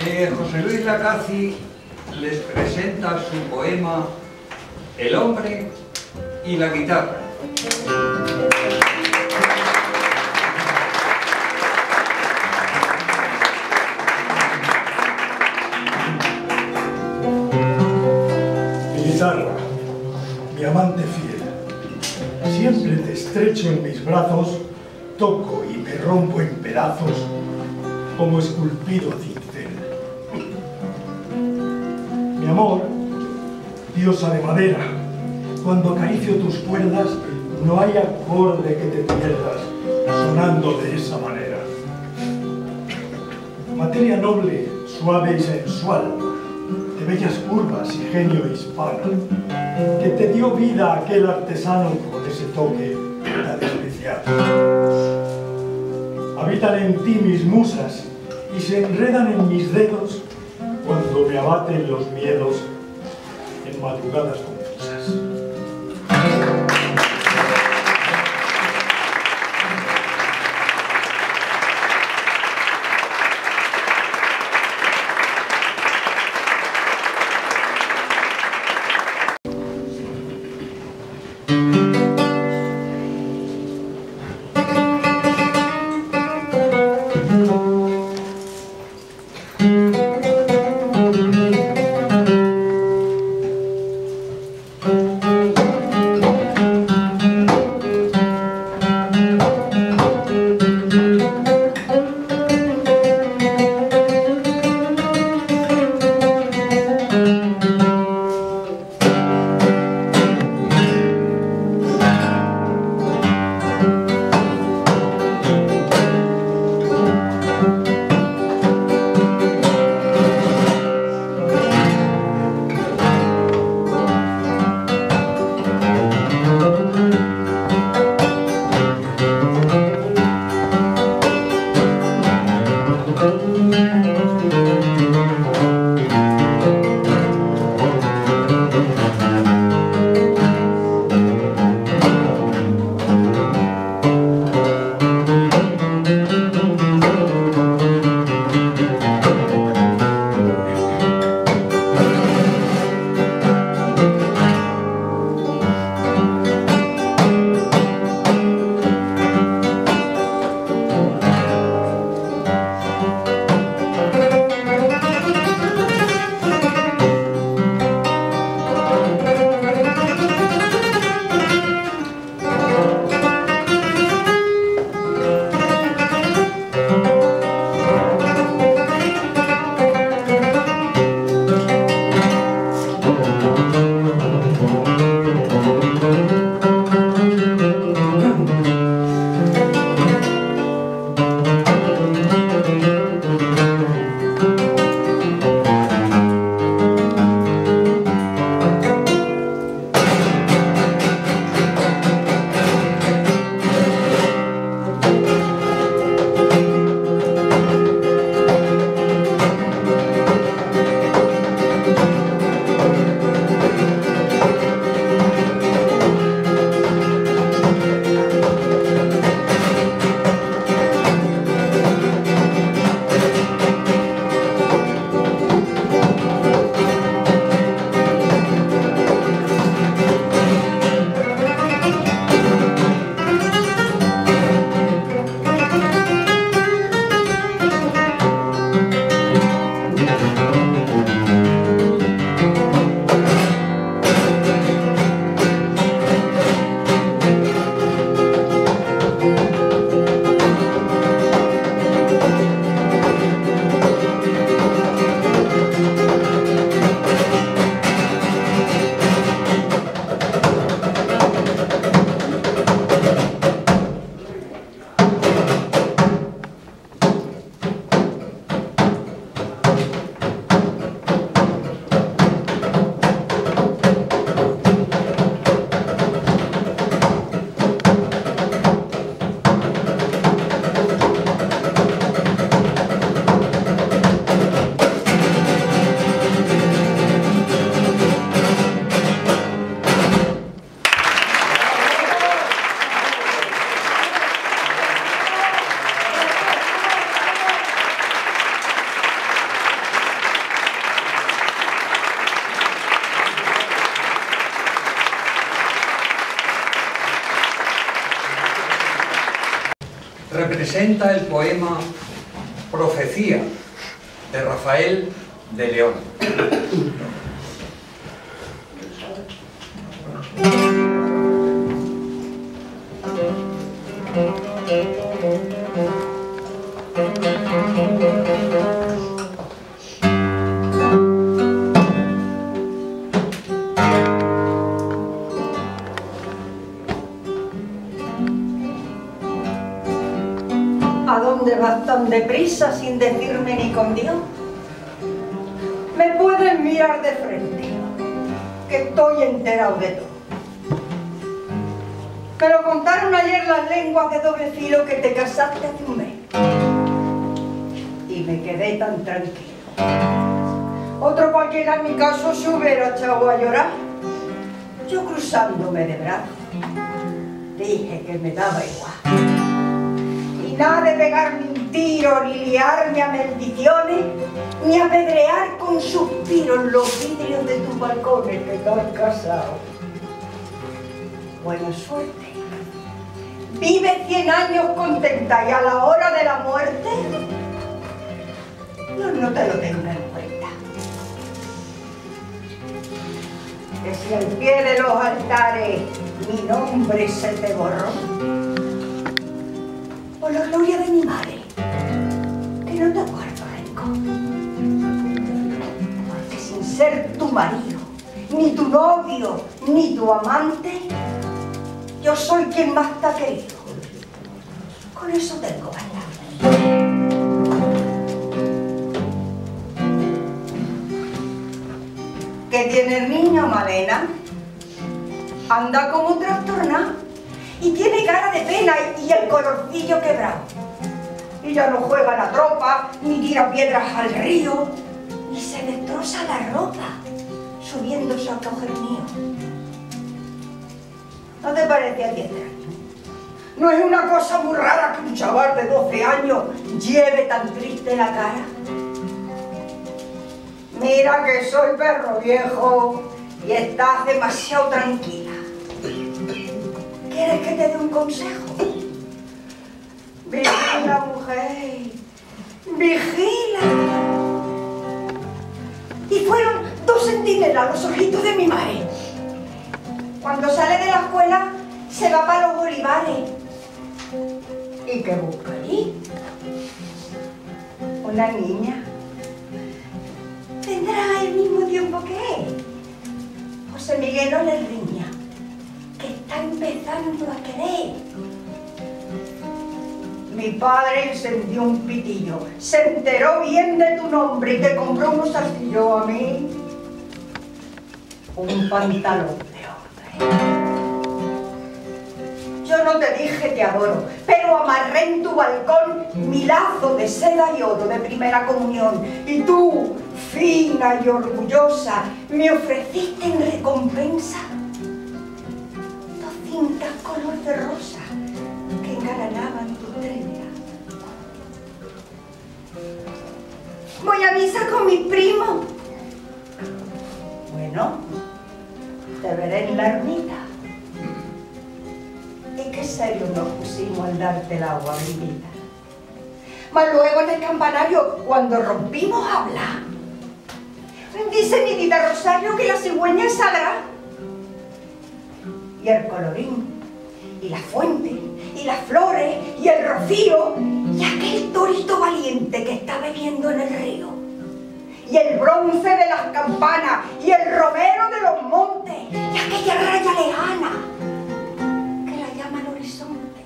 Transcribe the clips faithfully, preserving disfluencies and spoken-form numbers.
Eh, José Luis Lacaci les presenta su poema El hombre y la guitarra. Mi guitarra, mi amante fiel, siempre te estrecho en mis brazos, toco y me rompo en pedazos como esculpido cincel. Mi amor, diosa de madera, cuando acaricio tus cuerdas no hay acorde que te pierdas sonando de esa manera. Materia noble, suave y sensual, de bellas curvas y genio hispano, que te dio vida aquel artesano con ese toque tan especial. Habitan en ti mis musas y se enredan en mis dedos cuando me abaten los miedos en madrugadas confusas. representa el poema Profecía de Rafael de León. ¿A dónde vas tan deprisa sin decirme ni con Dios? Me puedes mirar de frente, que estoy enterado de todo. Pero contaron ayer las lenguas de doble filo que te casaste hace un mes. Y me quedé tan tranquilo. Otro cualquiera en mi caso se hubiera echado a llorar. Yo cruzándome de brazos, dije que me daba igual. Y nada de pegarme un tiro, ni liarme a maldiciones, ni apedrear con suspiros los vidrios de tus balcones que estoy casado. Buena suerte. Vive cien años contenta y a la hora de la muerte, Dios no te lo tenga en cuenta. Que si al pie de los altares mi nombre se te borró, por la gloria de mi madre, que no te guardo rencor. Porque sin ser tu marido, ni tu novio, ni tu amante, yo soy quien más te ha querido. Con eso tengo bastante. ¿Qué tiene el niño, Malena? Anda como trastornado y tiene cara de pena y el colorcillo quebrado. Y ya no juega la tropa, ni tira piedras al río, ni se destroza la ropa subiéndose a coger mío. ¿No te parece a ti extraño? ¿No es una cosa muy rara que un chaval de doce años lleve tan triste la cara? Mira que soy perro viejo y estás demasiado tranquila. ¿Quieres que te dé un consejo? Vigila, mujer, vigila. Y fueron dos centinelas los ojitos de mi madre. Cuando sale de la escuela, se va para los olivares. ¿Y qué busca allí? Una niña. Tendrá el mismo tiempo que él. José Miguel no le riña, que está empezando a querer. Mi padre encendió un pitillo, se enteró bien de tu nombre y te compró unos arcillos a mí. Un pantalón de hombre. Yo no te dije te adoro, pero amarré en tu balcón mi lazo de seda y oro de primera comunión. Y tú, fina y orgullosa, me ofreciste en recompensa dos cintas color de rosa que engalanaban tu estrella. Voy a misa con mis primos. Bueno, te veré en la ermita. Y qué serio nos pusimos al darte el agua, mi vida. Mas luego en el campanario, cuando rompimos a hablar, dice mi tita Rosario que la cigüeña es sagrada. Y el colorín, y la fuente, y las flores, y el rocío, y aquel torito valiente que está bebiendo en el río, y el bronce de las campanas, y el romero de los montes, y aquella raya lejana que la llama el horizonte.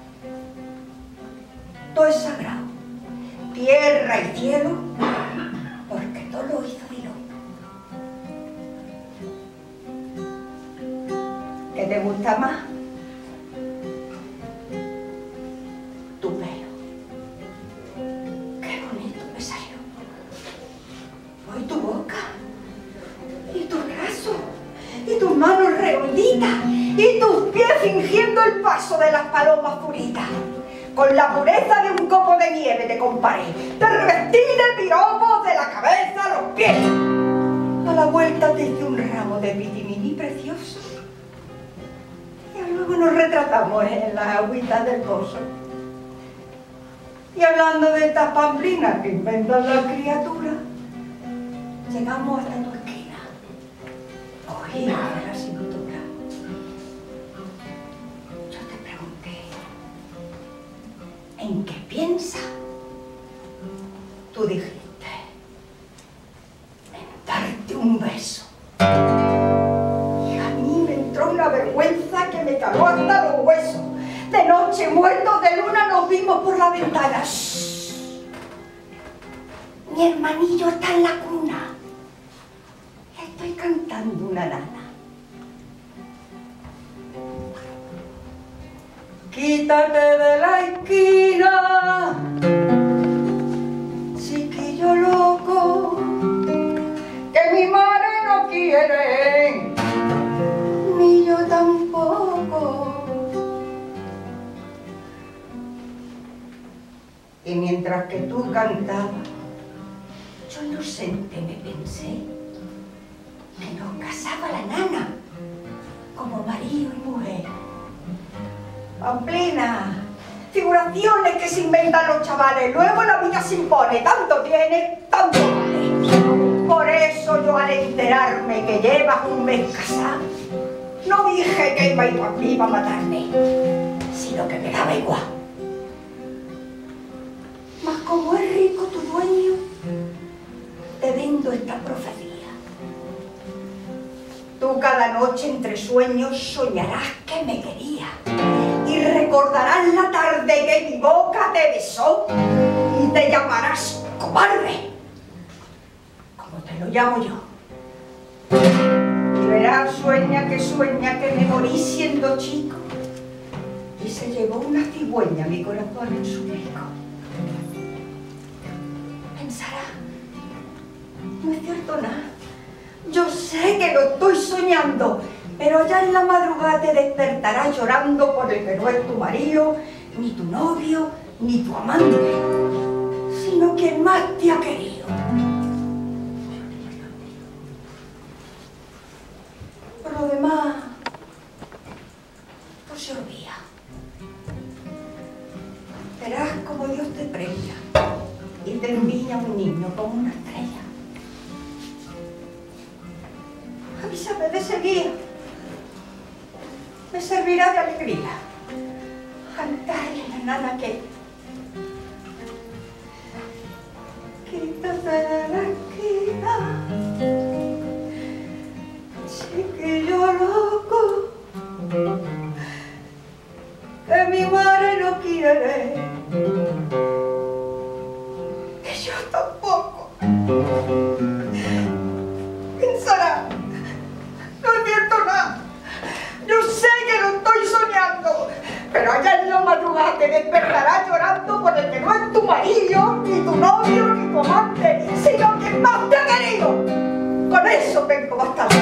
Todo es sagrado, tierra y cielo, porque todo lo hizo Dios. ¿Qué te gusta más? Tu pelo. Qué bonito me salió. Hoy tu boca, y tus brazos, y tus manos redonditas, y tus pies fingiendo el paso de las palomas puritas. Con la pureza de un copo de nieve te comparé. Te revestí de piropos de la cabeza a los pies. A la vuelta te hice un ramo de pitiminí precioso. Y luego nos retratamos en las agüitas del pozo. Y hablando de estas pamplinas que inventan las criaturas, llegamos hasta tu esquina, cogida de la cintura. Yo te pregunté, ¿en qué piensa? Tú dijiste, en darte un beso. Y a mí me entró una vergüenza que me caló hasta los huesos. De noche, muertos de luna, nos vimos por la ventana. ¡Shh! Mi hermanillo está en la cuna. Estoy cantando una nana. Quítate de la esquina, chiquillo loco, que mi madre no quiere, ni yo tampoco. Y mientras que tú cantabas, yo inocente me pensé que nos casaba la nana como marido y mujer. Pamplina, figuraciones que se inventan los chavales, luego la vida se impone, tanto tiene, tanto vale. Por eso yo al enterarme que llevas un mes casado, no dije que iba a ir a mí para matarme, sino que me daba igual. Mas como es rico tu dueño, te vendo esta profecía. Tú cada noche entre sueños soñarás que me querías y recordarás la tarde que mi boca te besó y te llamarás cobarde, como te lo llamo yo. Y verás, sueña que sueña que me morí siendo chico y se llevó una cigüeña mi corazón en su pico. Pensará, no es cierto nada. Yo sé que lo estoy soñando, pero ya en la madrugada te despertarás llorando por el que no es tu marido, ni tu novio, ni tu amante, sino quien más te ha querido. Por lo demás, no se olvida. Verás como Dios te premia y te envía un niño como una estrella. Avísame de ese día. Me servirá de alegría cantarle a la nana que quítate de la esquina, chiquillo loco, que mi madre no quiere, que yo tampoco. Pensará, no es cierto nada. Yo sé que lo estoy soñando, pero allá en la madrugada te despertarás llorando por el que no es tu marido, ni tu novio, ni tu amante, sino quien más te ha querido. Con eso tengo bastante.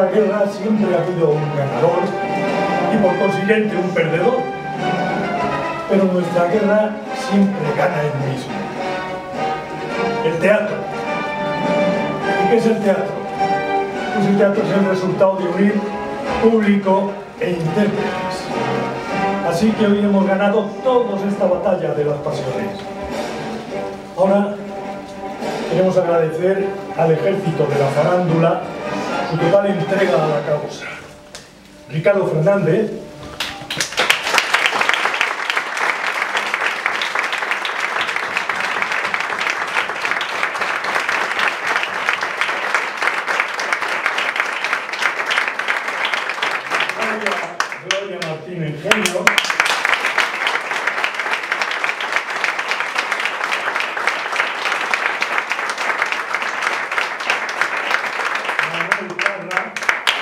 nuestra guerra siempre ha habido un ganador y por consiguiente un perdedor. Pero nuestra guerra siempre gana el mismo. El teatro. ¿Y qué es el teatro? Pues el teatro es el resultado de unir público e intérpretes. Así que hoy hemos ganado todos esta batalla de las pasiones. Ahora queremos agradecer al ejército de la farándula su total entrega a la causa. Ricardo Fernández, Gloria Martín Ingenio, Manuel Carra,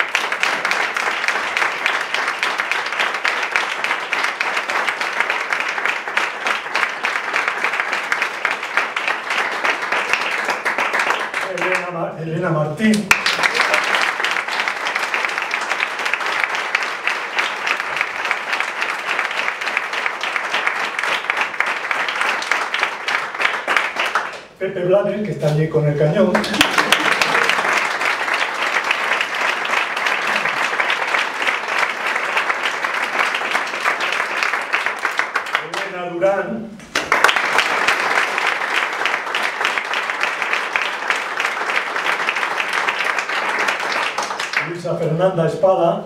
Elena, Ma- Elena Martín, Pepe Blanes, que está allí con el cañón, Elena Durán, Luisa Fernanda Espada,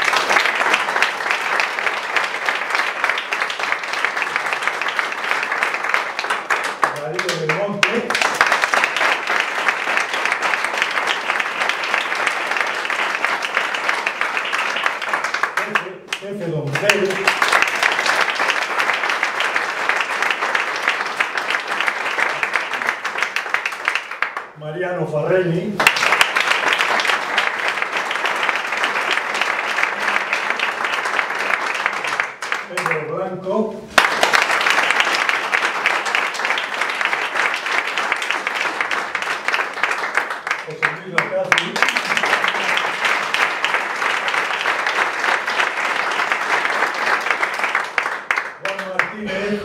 Darío del Monte, Jefe, Jefe Doncel, Mariano Farrelly, Pedro Blanco, José Luis Lacazzi, Juan Martínez,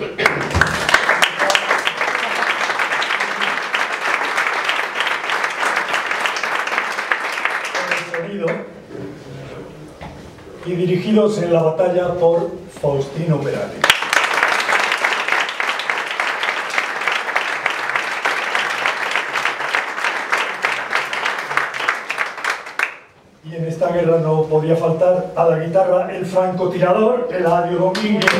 con el sonido, y dirigidos en la batalla por Faustino Perales. Y en esta guerra no podía faltar a la guitarra el francotirador Eladio Domínguez.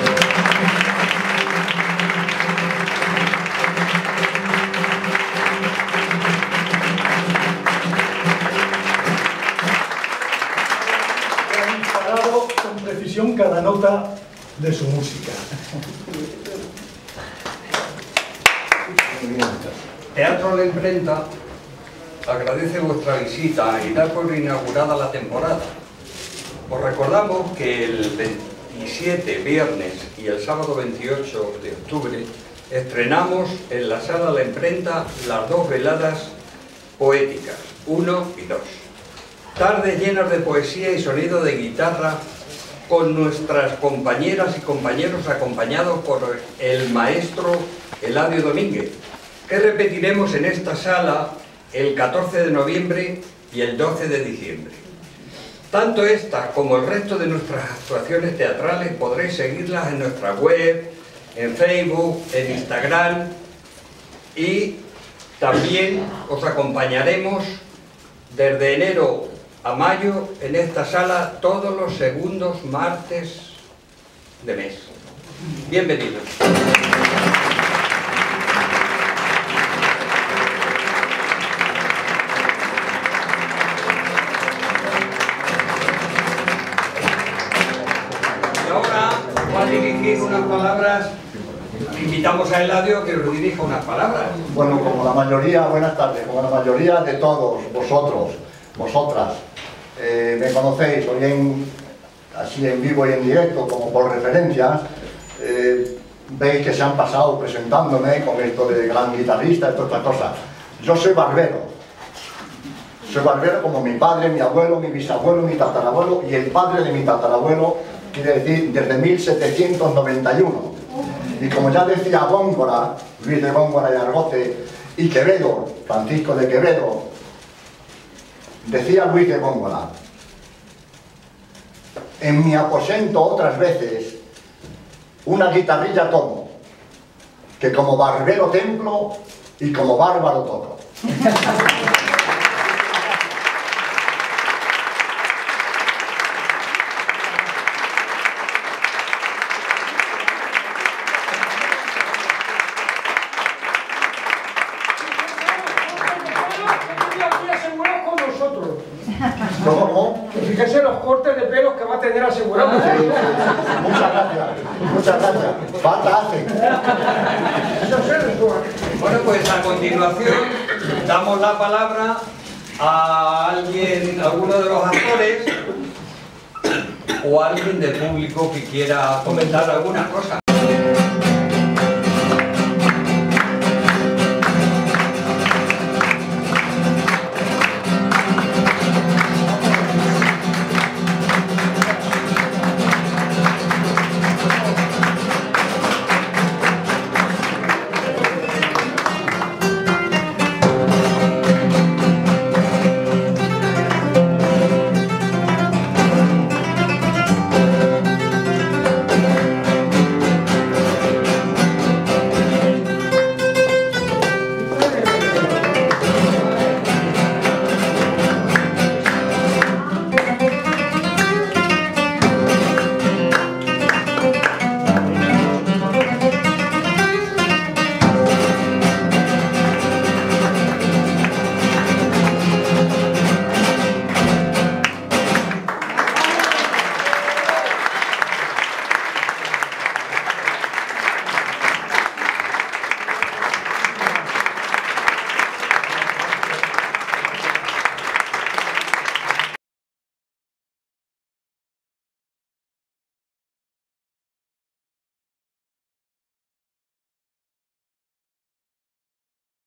Que ha disparado con precisión cada nota de su música. Teatro La Imprenta agradece vuestra visita y da por inaugurada la temporada. Os recordamos que el veintisiete, viernes, y el sábado veintiocho de octubre estrenamos en la Sala La Imprenta las dos veladas poéticas, uno y dos. Tardes llenas de poesía y sonido de guitarra con nuestras compañeras y compañeros acompañados por el maestro Eladio Domínguez, que repetiremos en esta sala el catorce de noviembre y el doce de diciembre. Tanto esta como el resto de nuestras actuaciones teatrales podréis seguirlas en nuestra web, en Facebook, en Instagram, y también os acompañaremos desde enero a mayo en esta sala todos los segundos martes de mes. Bienvenidos. Dirigir unas palabras, invitamos a Eladio que os dirija unas palabras. Bueno, como la mayoría, buenas tardes, como la mayoría de todos vosotros, vosotras, eh, me conocéis, hoy en, así en vivo y en directo, como por referencias, eh, veis que se han pasado presentándome con esto de gran guitarrista y todas estas cosas. Yo soy barbero, Soy barbero como mi padre, mi abuelo, mi bisabuelo, mi tatarabuelo y el padre de mi tatarabuelo, quiere decir desde mil setecientos noventa y uno. Y como ya decía Góngora, Luis de Góngora y Argote, y Quevedo, Francisco de Quevedo, decía Luis de Góngora: en mi aposento otras veces una guitarrilla tomo, que como barbero templo y como bárbaro toco. ¿Cómo, cómo? Fíjese los cortes de pelos que va a tener asegurado. Sí, sí, sí. Muchas gracias, muchas gracias. Falta hace. Bueno, pues a continuación damos la palabra a alguien, a alguno de los actores o a alguien del público que quiera comentar alguna cosa.